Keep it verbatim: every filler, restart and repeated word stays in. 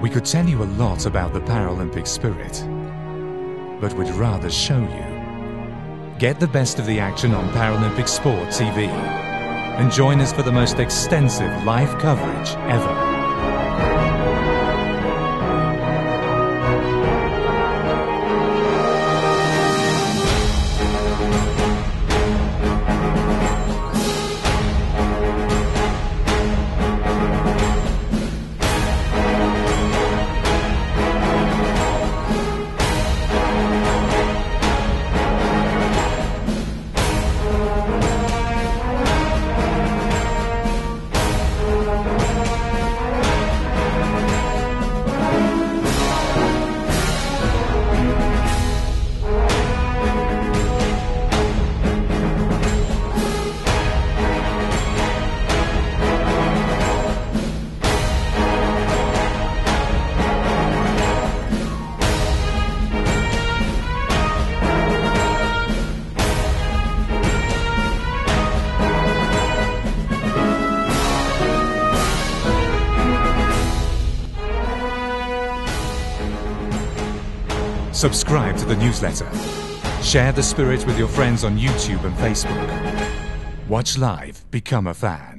We could tell you a lot about the Paralympic spirit, but we'd rather show you. Get the best of the action on Paralympic Sport T V and join us for the most extensive live coverage ever. Subscribe to the newsletter. Share the spirit with your friends on YouTube and Facebook. Watch live, become a fan.